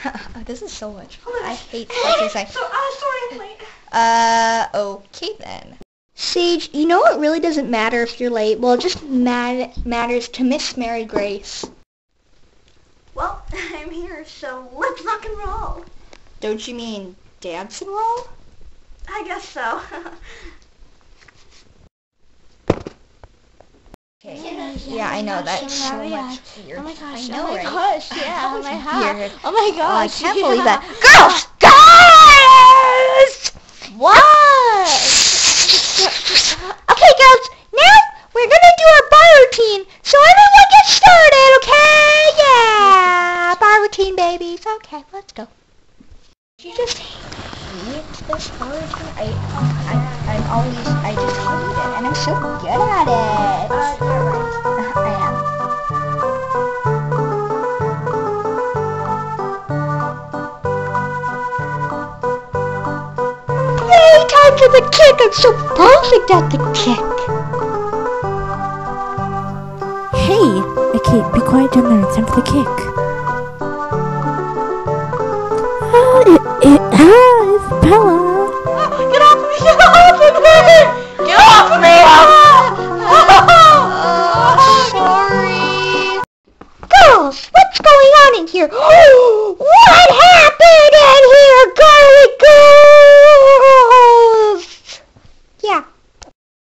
This is so much fun. I hate exercise. Sorry, I'm late. Okay then. Sage, you know it really doesn't matter if you're late. Well, it just matters to Miss Mary Grace. Well, I'm here, so let's rock and roll. Don't you mean dance and roll? I guess so. Okay. Yeah, I know, that's so much weird. Oh my gosh, I know, oh my right? gosh, yeah, That oh my was gosh. weird. Oh my Oh, I gosh. can't believe that. Girls! Guys! What? Okay, girls, now we're gonna do our bar routine. So everyone get started, okay? Yeah, bar routine, babies. Okay, let's go. You just hate this bar routine? I just hate it, and I'm so good at it. I am. Yay, time for the kick. I'm so perfect at the kick. Hey, okay, be quiet down there. It's time for the kick. Isabella. Get off me! Get off of me! Get off of me! Sorry. Girls, what's going on in here? What happened?